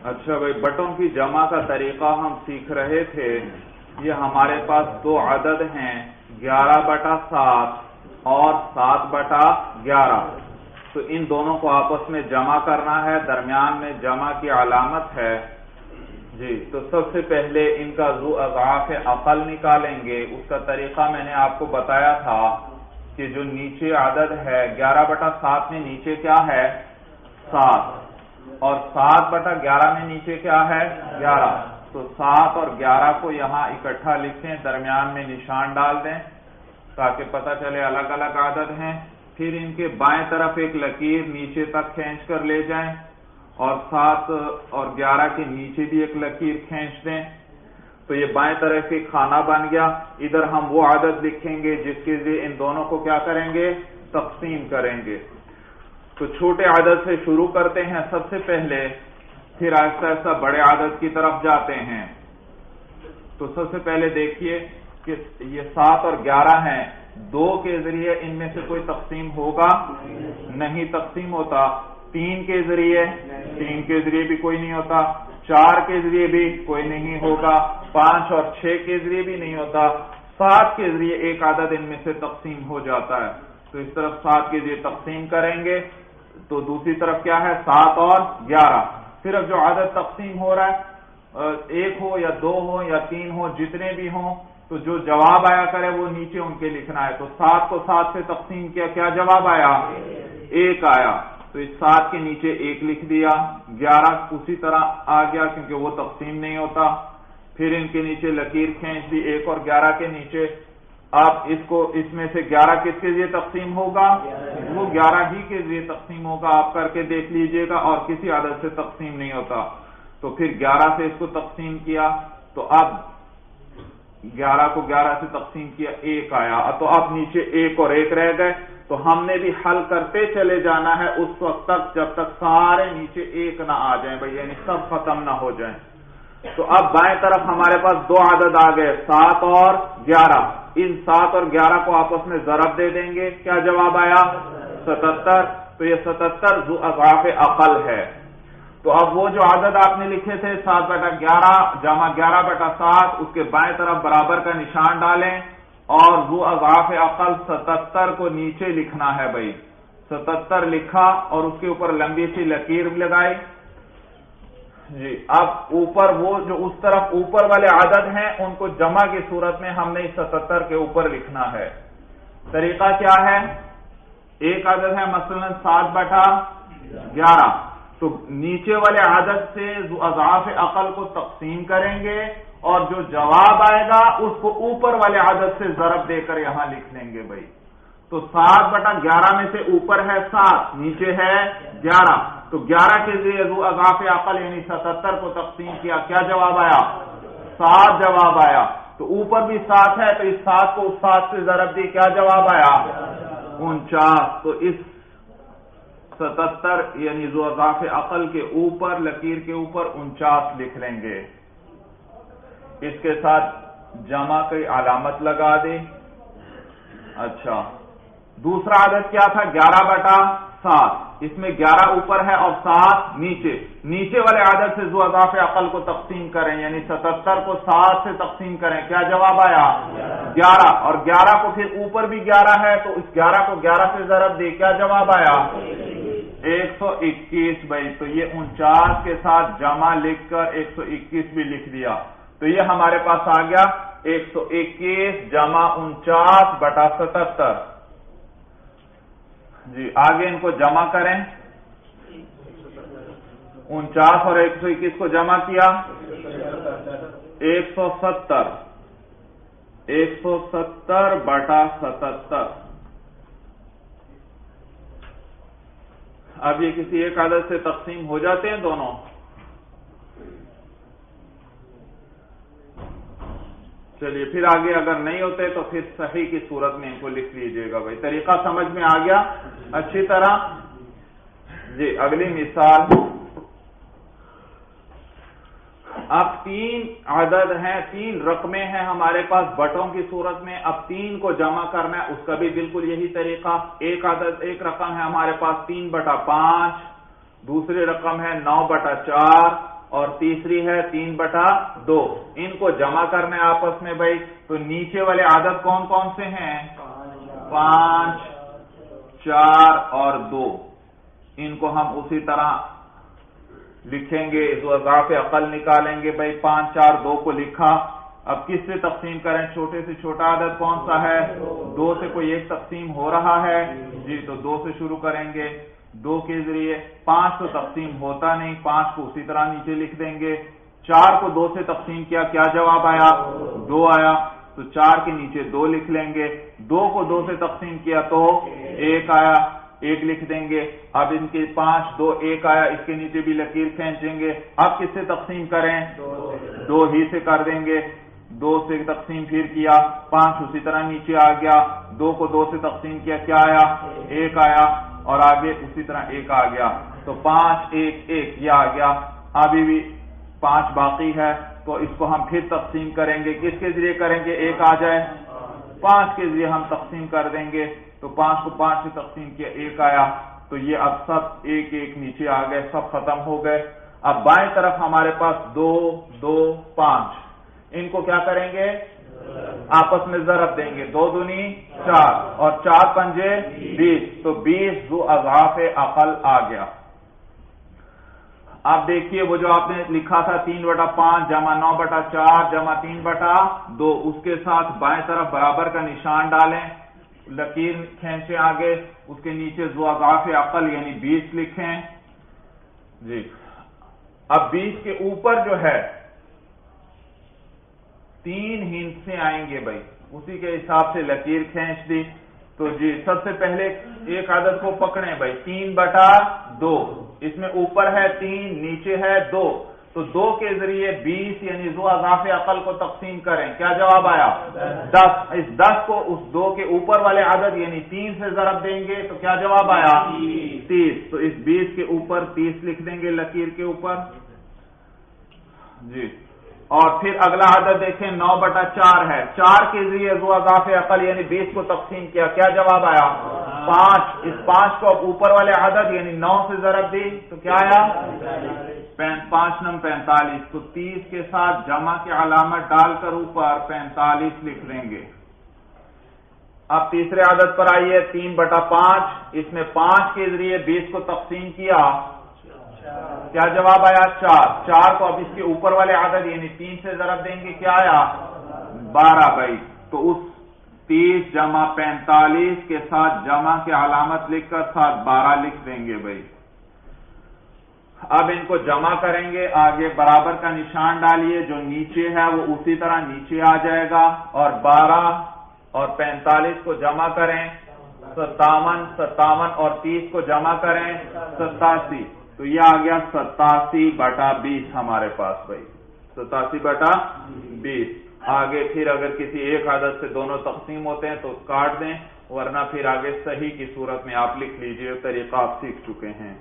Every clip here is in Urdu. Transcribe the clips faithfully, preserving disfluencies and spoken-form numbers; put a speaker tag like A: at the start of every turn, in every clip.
A: اچھا بھائی، بٹوں کی جمع کا طریقہ ہم سیکھ رہے تھے. یہ ہمارے پاس دو عدد ہیں، گیارہ بٹا سات اور سات بٹا گیارہ. تو ان دونوں کو آپس میں جمع کرنا ہے، درمیان میں جمع کی علامت ہے. جی تو سب سے پہلے ان کا ذو اضعاف عقل نکالیں گے. اس کا طریقہ میں نے آپ کو بتایا تھا کہ جو نیچے عدد ہے گیارہ بٹا سات میں نیچے کیا ہے؟ سات. اور سات بٹا گیارہ میں نیچے کیا ہے؟ گیارہ. تو سات اور گیارہ کو یہاں اکٹھا لکھیں، درمیان میں نشان ڈال دیں تاکہ پتہ چلے الگ الگ عدد ہیں. پھر ان کے بائیں طرف ایک لکیر نیچے تک کھینچ کر لے جائیں اور سات اور گیارہ کے نیچے بھی ایک لکیر کھینچ دیں. تو یہ بائیں طرف ایک خانہ بن گیا. ادھر ہم وہ عدد لکھیں گے جس کے لیے ان دونوں کو کیا کریں گے؟ تقسیم کریں گے. تو چھوٹے عدد سے شروع کرتے ہیں سب سے پہلے، پھر آہستہ آہستہ بڑے عدد کی طرف جاتے ہیں. تو سب سے پہلے دیکھیے کہ یہ سات اور گیارہ ہیں، دو کے ذریعے ان میں سے کوئی تقسیم ہوگا؟ نہیں تقسیم ہوتا. تین کے ذریعے تین کے ذریعے بھی کوئی نہیں ہوتا. چار کے ذریعے بھی کوئی نہیں ہوگا. پانچ اور چھ کے ذریعے بھی نہیں ہوتا. سات کے ذریعے ایک عدد ان میں سے تقسیم ہو جاتا ہے. تو اس طرف سات کے ذریعے تقسیم کریں گے. تو دوسری طرف کیا ہے؟ سات اور گیارہ. صرف جو عدد تقسیم ہو رہا ہے، ایک ہو یا دو ہو یا تین ہو، جتنے بھی ہوں، تو جو جواب آیا کرے وہ نیچے ان کے لکھنا ہے. تو سات کو سات سے تقسیم کیا، کیا جواب آیا؟ ایک آیا. تو اس سات کے نیچے ایک لکھ دیا. گیارہ اسی طرح آ گیا کیونکہ وہ تقسیم نہیں ہوتا. پھر ان کے نیچے لکیر کھینچ دی ایک اور گیارہ کے نیچے. اب اس کو اس میں سے گیارہ کس کے ذریعے تقسیم ہوگا؟ وہ گیارہ ہی کے ذریعے تقسیم ہوگا. آپ کر کے دیکھ لیجئے گا، اور کسی عدد سے تقسیم نہیں ہوتا. تو پھر گیارہ سے اس کو تقسیم کیا، تو اب گیارہ کو گیارہ سے تقسیم کیا، ایک آیا. تو اب نیچے ایک اور ایک رہ گئے. تو ہم نے بھی حل کرتے چلے جانا ہے اس وقت تک جب تک سارے نیچے ایک نہ آ جائیں بھائی، یعنی سب ختم نہ ہو جائیں. تو اب بائیں طرف ہمارے پاس دو عدد آ گئے، سات اور گیارہ. ان سات اور گیارہ کو آپس میں ضرب دے دیں گے. کیا جواب آیا؟ ستتر. تو یہ ستتر ذو اضعاف عقل ہے. تو اب وہ جو عدد آپ نے لکھے تھے سات بٹا گیارہ جمع گیارہ بٹا سات، اس کے بائیں طرف برابر کا نشان ڈالیں اور ذو اضعاف عقل ستتر کو نیچے لکھنا ہے بھائی. ستتر لکھا اور اس کے اوپر لمبی سی لکیر لگائی. جی اب اوپر وہ جو اس طرف اوپر والے عدد ہیں ان کو جمع کی صورت میں ہم نے اس ستتر کے اوپر لکھنا ہے. طریقہ کیا ہے؟ ایک عدد ہے مثلا سات بٹا گیارہ، تو نیچے والے عدد سے اضعاف عقل کو تقسیم کریں گے اور جو جواب آئے گا اس کو اوپر والے عدد سے ضرب دے کر یہاں لکھ لیں گے بھائی. تو سات بٹا گیارہ میں سے اوپر ہے سات، نیچے ہے گیارہ. تو گیارہ کے ذریعے ذو اضعاف عقل یعنی ستتر کو تقسیم کیا، کیا جواب آیا؟ سات جواب آیا. تو اوپر بھی سات ہے تو اس سات کو اس سات سے ضرب دی، کیا جواب آیا؟ انچاس. تو اس ستتر یعنی ذو اضعاف عقل کے اوپر لکیر کے اوپر انچاس لکھ لیں گے. اس کے ساتھ جمع کی علامت لگا دیں. اچھا دوسرا عدد کیا تھا؟ گیارہ بٹا سات. اس میں گیارہ اوپر ہے اور سات نیچے. نیچے والے عدد سے ذو اضعاف عقل کو تقسیم کریں یعنی ستتر کو سات سے تقسیم کریں. کیا جواب آیا؟ گیارہ. اور گیارہ کو پھر اوپر بھی گیارہ ہے تو اس گیارہ کو گیارہ سے ضرب دے. کیا جواب آیا؟ ایک سو اکیس بھائی. تو یہ انچاس کے ساتھ جمع لکھ کر ایک سو اکیس بھی لکھ دیا. تو یہ ہمارے پاس آ گیا ایک سو اکیس جمع انچاس بٹا ستتر. جی آگے ان کو جمع کریں. انچاس اور ایک سو اکیس کو جمع کیا ایک سو ستر. ایک سو ستر بٹا ستتر. اب یہ کسی ایک عدد سے تقسیم ہو جاتے ہیں دونوں. چلیے پھر آگے اگر نہیں ہوتے تو پھر صحیح کی صورت میں ان کو لکھ لیجئے گا بھائی. طریقہ سمجھ میں آ گیا اچھی طرح؟ جی اگلی مثال. اب تین عدد ہیں، تین رقمیں ہیں ہمارے پاس بٹوں کی صورت میں. اب تین کو جمع کرنا ہے، اس کا بھی بالکل یہی طریقہ. ایک عدد ایک رقم ہے ہمارے پاس تین بٹا پانچ، دوسری رقم ہے نو بٹا چار اور تیسری ہے تین بٹا دو. ان کو جمع کرنے آپس میں بھائی. تو نیچے والے عدد کون کون سے ہیں؟ پانچ، چار اور دو. ان کو ہم اسی طرح لکھیں گے. اضعاف عقل نکالیں گے بھائی. پانچ، چار، دو کو لکھا. اب کس سے تقسیم کریں؟ چھوٹے سے چھوٹا عدد کون سا ہے؟ دو سے کوئی ایک تقسیم ہو رہا ہے جی، تو دو سے شروع کریں گے. دو کے ذریعے. پانچ تو تقسیم ہوتا نہیں، پانچ کو اسی طرح نیچے لکھ دیں گے. چار کو دو سے تقسیم کیا، کیا جواب آیا؟ دو آیا. تو چار کے نیچے دو لکھ لیں گے. دو کو دو سے تقسیم کیا تو ایک آیا، ایک لکھ دیں گے. اب ان کے پانچ، دو، ایک آیا، اس کے نیچے بھی لکیر کھینچیں گے. اب کس سے تقسیم کریں؟ دو ہی سے کر دیں گے. دو سے تقسیم پھر کیا، پانچ اسی طرح نیچے آ گیا. دو کو دو سے تقسیم کیا، کیا آیا؟ ایک آیا. اور آگے اسی طرح ایک آ گیا. تو پانچ، ایک، ایک یہ آ گیا. ابھی بھی پانچ باقی ہے، تو اس کو ہم پھر تقسیم کریں گے. کس کے ذریعے کریں گے؟ ایک آ جائے، پانچ کے ذریعے ہم تقسیم کر دیں گے. تو پانچ کو پانچ سے تقسیم کیا، ایک آیا. تو یہ اب سب ایک ایک نیچے آ گئے، سب ختم ہو گئے. اب بائیں طرف ہمارے پاس دو، دو، پانچ. ان کو کیا کریں گے؟ آپس میں ضرب دیں گے. دو دونی چار اور چار پنجے بیس. تو بیس ذو اضعاف عقل آ گیا. اب دیکھیے وہ جو آپ نے لکھا تھا تین بٹا پانچ جمع نو بٹا چار جمع تین بٹا دو، اس کے ساتھ بائیں طرف برابر کا نشان ڈالیں، لکیر کھینچیں آگے، اس کے نیچے ذو اضعاف عقل یعنی بیس لکھیں جی. اب بیس کے اوپر جو ہے تین ہندسیں آئیں گے بھائی، اسی کے حساب سے لکیر کھینچ دی. تو جی سب سے پہلے ایک عدد کو پکڑیں بھائی. تین بٹا دو، اس میں اوپر ہے تین، نیچے ہے دو. تو دو کے ذریعے بیس یعنی ذو اضعاف عقل کو تقسیم کریں. کیا جواب آیا؟ دس. اس دس کو اس دو کے اوپر والے عدد یعنی تین سے ضرب دیں گے تو کیا جواب آیا؟ تیس. تو اس بیس کے اوپر تیس لکھ دیں گے لکیر کے اوپر جی. اور پھر اگلا عدد دیکھیں نو بٹا چار ہے. چار کے ذریعے ذو اضعاف عقل یعنی بیس کو تقسیم کیا، کیا جواب آیا؟ پانچ. اس پانچ کو اب اوپر والے عدد یعنی نو سے ضرب دی تو کیا آیا؟ پانچ نم پینتالیس. تو تیس کے ساتھ جمع کی علامت ڈال کر اوپر پینتالیس لکھ لیں گے. اب تیسرے عدد پر آئیے تین بٹا پانچ. اس میں پانچ کے ذریعے بیس کو تقسیم کیا، کیا جواب آیا؟ چار. چار کو اب اس کے اوپر والے عدد یعنی تین سے ضرب دیں گے، کیا آیا؟ بارہ بھائی. تو اس تیس جمع پینتالیس کے ساتھ جمع کی علامت لکھ کر ساتھ بارہ لکھ دیں گے بھائی. اب ان کو جمع کریں گے، آگے برابر کا نشان ڈالیے، جو نیچے ہے وہ اسی طرح نیچے آ جائے گا. اور بارہ اور پینتالیس کو جمع کریں ستاون، ستاون اور تیس کو جمع کریں ستاسی. تو یہ آ گیا ستاسی بٹا بیس ہمارے پاس بھائی. ستاسی بٹا بیس. آگے پھر اگر کسی ایک عدد سے دونوں تقسیم ہوتے ہیں تو کاٹ دیں، ورنہ پھر آگے صحیح کی صورت میں آپ لکھ لیجئے. طریقہ آپ سیکھ چکے ہیں.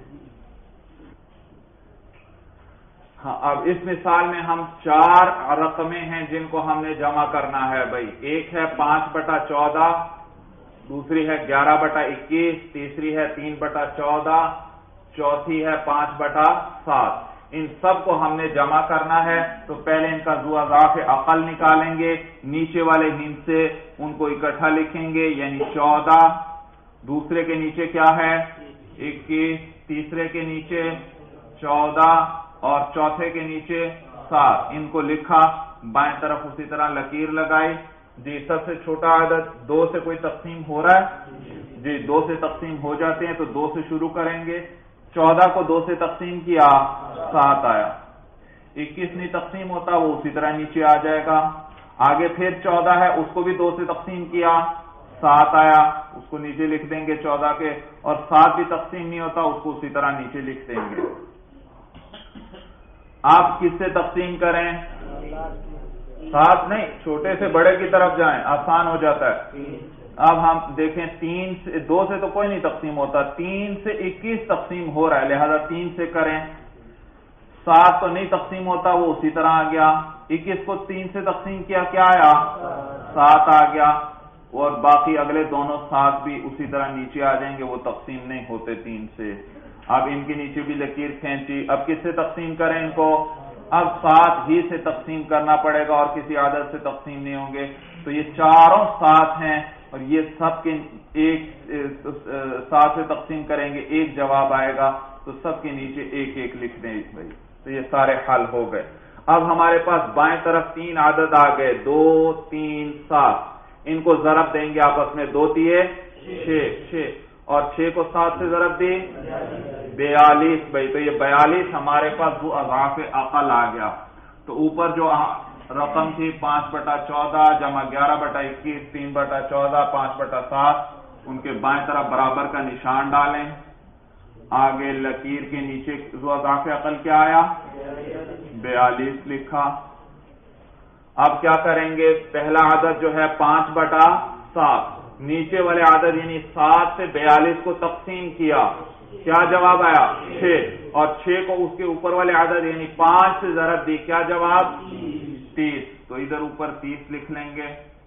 A: ہاں اب اس مثال میں ہم چار رقمیں ہیں جن کو ہم نے جمع کرنا ہے بھائی. ایک ہے پانچ بٹا چودہ، دوسری ہے گیارہ بٹا اکیس، تیسری ہے تین بٹا چودہ، چوتھی ہے پانچ بٹا سات. ان سب کو ہم نے جمع کرنا ہے. تو پہلے ان کا ذو اضعاف عقل نکالیں گے. نیچے والے ہند سے ان کو اکٹھا لکھیں گے یعنی چودہ. دوسرے کے نیچے کیا ہے؟ اکیس. تیسرے کے نیچے چودہ اور چوتھے کے نیچے سات. ان کو لکھا، بائیں طرف اسی طرح لکیر لگائی جی. سب سے چھوٹا عدد دو سے کوئی تقسیم ہو رہا ہے جی؟ دو سے تقسیم ہو جاتے ہیں تو دو سے شروع کریں گے. چودہ کو دو سے تقسیم کیا، سات آیا. اکیس نہیں تقسیم ہوتا، وہ اسی طرح نیچے آ جائے گا. آگے پھر چودہ ہے، اس کو بھی دو سے تقسیم کیا، سات آیا. اس کو نیچے لکھ دیں گے چودہ کے. اور سات بھی تقسیم نہیں ہوتا، اس کو اسی طرح نیچے لکھ دیں گے. آپ کس سے تقسیم کریں؟ سات نہیں، چھوٹے سے بڑے کی طرف جائیں، آسان ہو جاتا ہے. اب ہم دیکھیں تین سے دو سے تو کوئی نہیں تقسیم ہوتا، تین سے اکیس تقسیم ہو رہا ہے، لہذا تین سے کریں. سات تو نہیں تقسیم ہوتا، وہ اسی طرح آ گیا. اکیس کو تین سے تقسیم کیا، کیا آیا؟ سات آ گیا. اور باقی اگلے دونوں سات بھی اسی طرح نیچے آ جائیں گے، وہ تقسیم نہیں ہوتے تین سے. اب ان کے نیچے بھی لکیر کھینچی. اب کس سے تقسیم کریں ان کو؟ اب سات ہی سے تقسیم کرنا پڑے گا اور کسی عدد سے تقسیم نہیں ہوں گے. تو یہ چاروں سات ہیں اور یہ سب کے ایک سات سے تقسیم کریں گے ایک جواب آئے گا تو سب کے نیچے ایک ایک لکھ دیں اس بھائی. تو یہ سارے حل ہو گئے. اب ہمارے پاس بائیں طرف تین عدد آ گئے دو تین سات. ان کو ضرب دیں گے آپس میں دو تیے چھ چھ اور چھ کو سات سے ضرب دی بیالیس بھائی. تو یہ بیالیس ہمارے پاس وہ اضعاف عقل آ گیا. تو اوپر جو رقم تھی پانچ بٹا چودہ جمع گیارہ بٹا اکیس تین بٹا چودہ پانچ بٹا سات ان کے بائیں طرف برابر کا نشان ڈالیں. آگے لکیر کے نیچے ذو اضعاف عقل کیا آیا بیالیس لکھا. اب کیا کریں گے پہلا عدد جو ہے پانچ بٹا سات نیچے والے عدد یعنی سات سے بیالیس کو تقسیم کیا کیا جواب آیا چھ اور چھ کو اس کے اوپر والے عدد یعنی پانچ سے ضرب دی کیا جواب تیس. تو ادھر اوپر تیس لکھ لیں گے.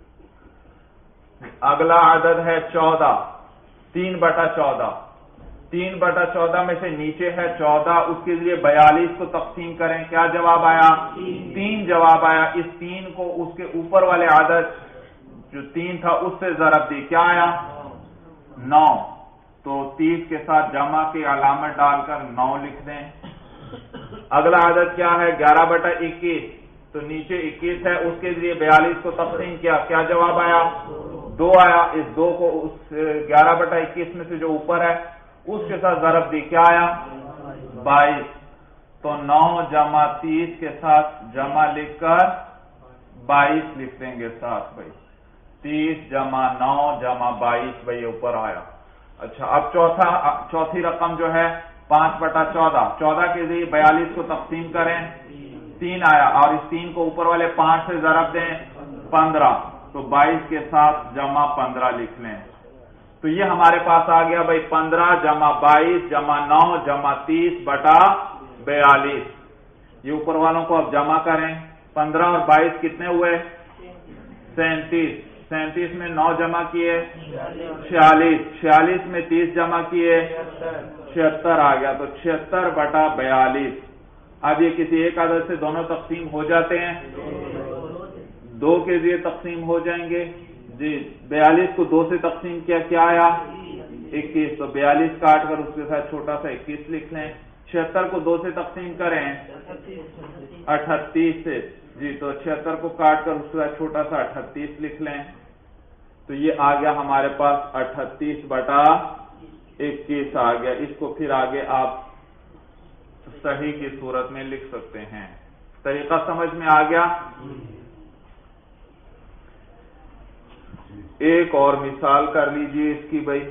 A: اگلا عدد ہے چودہ تین بٹا چودہ تین بٹا چودہ میں سے نیچے ہے چودہ اس کے ذریعے بیالیس کو تقسیم کریں کیا جواب آیا تین جواب آیا. اس تین کو اس کے اوپر والے عدد جو تین تھا اس سے ضرب دی کیا آیا نو. تو تیس کے ساتھ جمع کی علامت ڈال کر نو لکھ دیں. اگلا عدد کیا ہے گیارہ بٹا اکیس. تو نیچے اکیس ہے اس کے ذریعے بیالیس کو تقسیم کیا کیا جواب آیا دو آیا. اس دو کو اس گیارہ بٹا اکیس میں سے جو اوپر ہے اس کے ساتھ ضرب دی کیا آیا بائیس. تو نو جمع تیس کے ساتھ جمع لکھ کر بائیس لکھ دیں گے ساتھ بھائی. تیس جمع نو جمع بائیس بھائی اوپر آیا. اچھا اب چوتھا چوتھی رقم جو ہے پانچ بٹا چودہ چودہ کے ذریعے بیالیس کو تقسیم کریں تین آیا اور اس تین کو اوپر والے پانچ سے ضرب دیں پندرہ. تو بائیس کے ساتھ جمع پندرہ لکھ لیں. تو یہ ہمارے پاس آ گیا بھائی پندرہ جمع بائیس جمع نو جمع تیس بٹا بیالیس. یہ اوپر والوں کو اب جمع کریں پندرہ اور بائیس کتنے ہوئے سینتیس. سینتیس میں نو جمع کیے چھیالیس چھیالیس میں تیس جمع کیے چھہتر آ گیا. تو چھہتر بٹا بیالیس. اب یہ کسی ایک عدد سے دونوں تقسیم ہو جاتے ہیں دو کے ذریعے تقسیم ہو جائیں گے جی. بیالیس کو دو سے تقسیم کیا کیا آیا اکیس. تو بیالیس کاٹ کر اس کے ساتھ چھوٹا سا اکیس لکھ لیں. چھہتر کو دو سے تقسیم کریں اٹھتیس سے جی. تو چھہتر کو کاٹ کر اس کے ساتھ چھوٹا سا اٹھتیس لکھ لیں. تو یہ آ گیا ہمارے پاس اٹھتیس بٹا اکیس آ گیا. اس کو پھر آگے آپ صحیح کی صورت میں لکھ سکتے ہیں. طریقہ سمجھ میں آ گیا. ایک اور مثال کر لیجئے اس کی بھائی.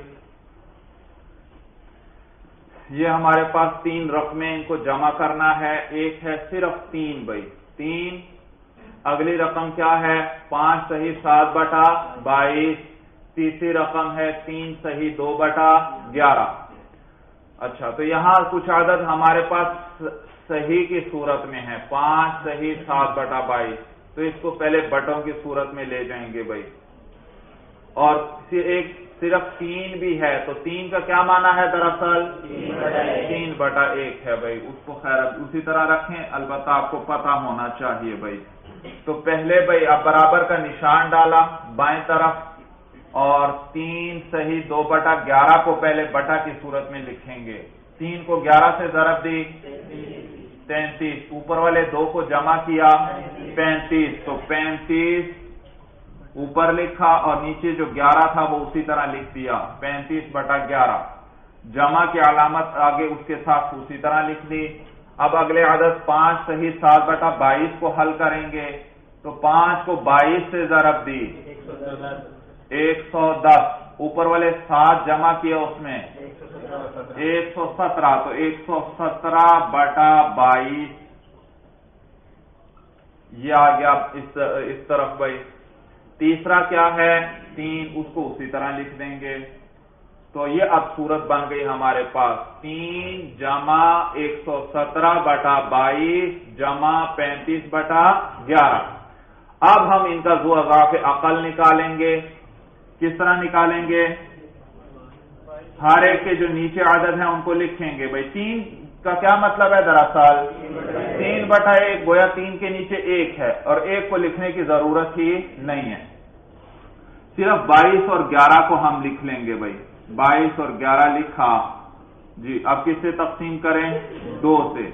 A: یہ ہمارے پاس تین رقمیں ان کو جمع کرنا ہے. ایک ہے صرف تین بھائی تین. اگلی رقم کیا ہے پانچ صحیح سات بٹا بائیس. تیسری رقم ہے تین صحیح دو بٹا گیارہ. اچھا تو یہاں کچھ عدد ہمارے پاس صحیح کی صورت میں ہے پانچ صحیح سات بٹا بائیس. تو اس کو پہلے بٹوں کی صورت میں لے جائیں گے بھائی. اور ایک صرف تین بھی ہے تو تین کا کیا معنی ہے دراصل تین بٹا ایک ہے بھائی. اس کو خیر اسی طرح رکھیں البتہ آپ کو پتہ ہونا چاہیے بھائی. تو پہلے بھائی اب برابر کا نشان ڈالا بائیں طرف اور تین صحیح دو بٹا گیارہ کو پہلے بٹا کی صورت میں لکھیں گے. تین کو گیارہ سے ضرب دی تینتیس. اوپر والے دو کو جمع کیا پینتیس. تو پینتیس اوپر لکھا اور نیچے جو گیارہ تھا وہ اسی طرح لکھ دیا پینتیس بٹا گیارہ. جمع کی علامت آگے اس کے ساتھ اسی طرح لکھ دی. اب اگلے عدد پانچ صحیح سات بٹا بائیس کو حل کریں گے. تو پانچ کو بائیس سے ضرب دی ایک سو دس. اوپر والے سات جمع کیا اس میں ایک سو سترہ. تو ایک سو سترہ بٹا بائیس یہ آ گیا اس طرف بھائی. تیسرا کیا ہے تین. اس کو اسی طرح لکھ دیں گے. تو یہ اب صورت بن گئی ہمارے پاس تین جمع ایک سو سترہ بٹا بائیس جمع پینتیس بٹا گیارہ. اب ہم ان کا ذو اضعاف عقل نکالیں گے. کس طرح نکالیں گے ہر ایک کے جو نیچے عدد ہیں ان کو لکھیں گے بھائی. تین کا کیا مطلب ہے دراصل؟ تین بٹا ایک، گویا تین کے نیچے ایک ہے اور ایک کو لکھنے کی ضرورت ہی نہیں ہے، صرف بائیس اور گیارہ کو ہم لکھ لیں گے بھائی، بائیس اور گیارہ لکھا جی، اب کس سے تقسیم کریں؟ دو سے،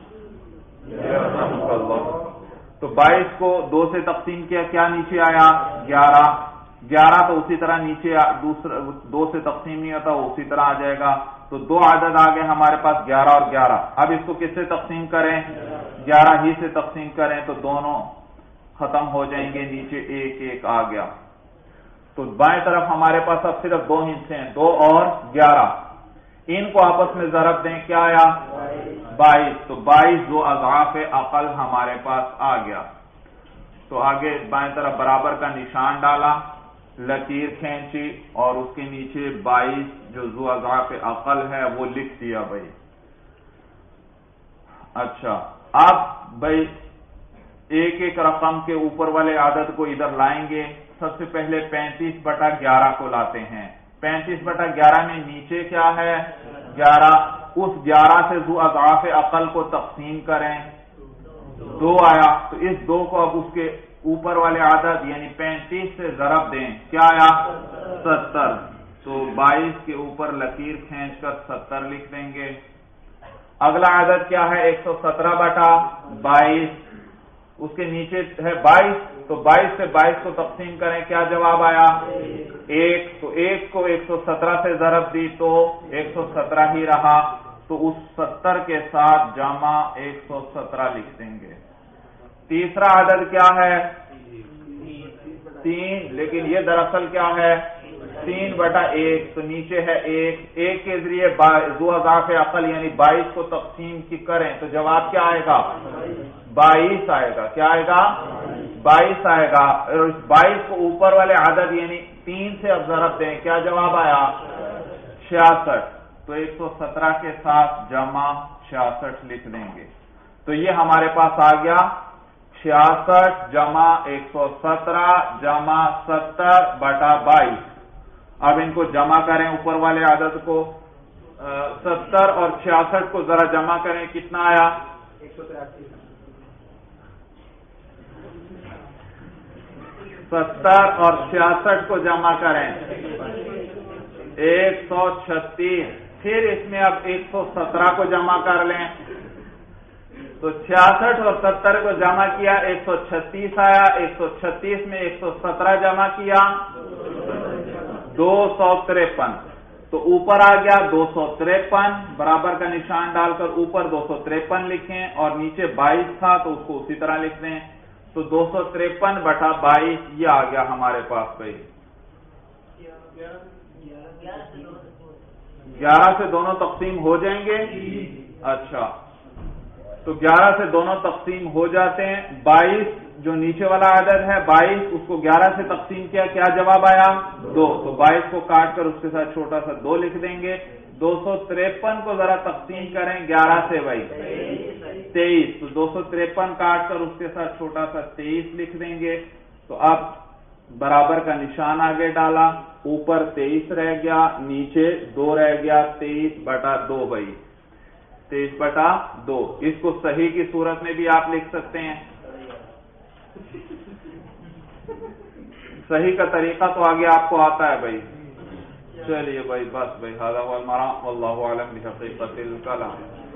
A: تو بائیس کو دو سے تقسیم کیا، کیا نیچے آیا؟ گیارہ، گیارہ تو اسی طرح نیچے دوسرا دو سے تقسیم نہیں ہوتا، وہ اسی طرح آ جائے گا، تو دو عدد آ گئے ہمارے پاس گیارہ اور گیارہ، اب اس کو کس سے تقسیم کریں؟ گیارہ ہی سے تقسیم کریں تو دونوں ختم ہو جائیں گے، نیچے ایک ایک آ گیا، تو بائیں طرف ہمارے پاس اب صرف دو حصے ہیں، دو اور گیارہ، ان کو آپس میں ضرب دیں، کیا آیا؟ بائیس، تو بائیس دو اضعاف عقل ہمارے پاس آ گیا، تو آگے بائیں طرف برابر کا نشان ڈالا، لکیر کھینچی اور اس کے نیچے بائیس جو ذو اضعاف عقل ہے وہ لکھ دیا بھائی۔ اچھا، اب بھائی ایک ایک رقم کے اوپر والے عدد کو ادھر لائیں گے، سب سے پہلے پینتیس بٹا گیارہ کو لاتے ہیں، پینتیس بٹا گیارہ میں نیچے کیا ہے؟ گیارہ، اس گیارہ سے ذو اضعاف عقل کو تقسیم کریں، دو آیا، تو اس دو کو اب اس کے اوپر والے عدد یعنی پینتیس سے ضرب دیں، کیا آیا؟ ستر، تو بائیس کے اوپر لکیر کھینچ کر ستر لکھ دیں گے۔ اگلا عدد کیا ہے؟ ایک سو سترہ بٹا بائیس، اس کے نیچے ہے بائیس، تو بائیس سے بائیس کو تقسیم کریں، کیا جواب آیا؟ ایک، تو ایک کو ایک سو سترہ سے ضرب دی تو ایک سو سترہ ہی رہا، تو اس ستر کے ساتھ جمع ایک سو سترہ لکھ دیں گے۔ تیسرا عدد کیا ہے؟ تین، لیکن یہ دراصل کیا ہے؟ تین بٹا ایک، تو نیچے ہے ایک، ایک کے ذریعے ذو اضعاف عقل یعنی بائیس کو تقسیم کی کریں تو جواب کیا آئے گا؟ بائیس آئے گا، کیا آئے گا؟ بائیس آئے گا، اور اس بائیس کو اوپر والے عدد یعنی تین سے اب ضرب دیں، کیا جواب آیا؟ چھیاسٹھ، تو ایک سو سترہ کے ساتھ جمع چھیاسٹھ لکھ دیں گے، تو یہ ہمارے پاس آ گیا چھیاسٹھ جمع ایک سو سترہ جمع ستر بٹا بائیس۔ اب ان کو جمع کریں، اوپر والے عدد کو ستر اور چھیاسٹھ کو ذرا جمع کریں، کتنا آیا؟ ستر اور چھیاسٹھ کو جمع کریں ایک سو چھتیس، پھر اس میں اب ایک سو سترہ کو جمع کر لیں، تو چھیاسٹھ اور ستر کو جمع کیا ایک سو چھتیس آیا، ایک سو چھتیس میں ایک سو سترہ جمع کیا دو سو تریپن، تو اوپر آ گیا دو سو تریپن، برابر کا نشان ڈال کر اوپر دو سو تریپن لکھیں اور نیچے بائیس تھا تو اس کو اسی طرح لکھ دیں، تو دو سو تریپن بٹا بائیس یہ آ گیا ہمارے پاس بھائی۔ گیارہ سے دونوں تقسیم ہو جائیں گے، اچھا تو گیارہ سے دونوں تقسیم ہو جاتے ہیں، بائیس جو نیچے والا عدد ہے بائیس، اس کو گیارہ سے تقسیم کیا، کیا جواب آیا؟ دو، تو بائیس کو کاٹ کر اس کے ساتھ چھوٹا سا دو لکھ دیں گے، دو سو تریپن کو ذرا تقسیم کریں گیارہ سے بھائی، تیئیس، تو دو سو تریپن کاٹ کر اس کے ساتھ چھوٹا سا تیئیس لکھ دیں گے، تو اب برابر کا نشان آگے ڈالا، اوپر تیئیس رہ گیا، نیچے دو رہ گیا، تیئیس بٹا دو بھائی، تیئیس بٹا دو، اس کو صحیح کی صورت میں بھی آپ لکھ سکتے ہیں، صحیح کا طریقہ تو آگے آپ کو آتا ہے بھائی۔ چلیے بھائی بس بھائی، ھذا هو المرام واللہ اعلم بحقیقت الکلام۔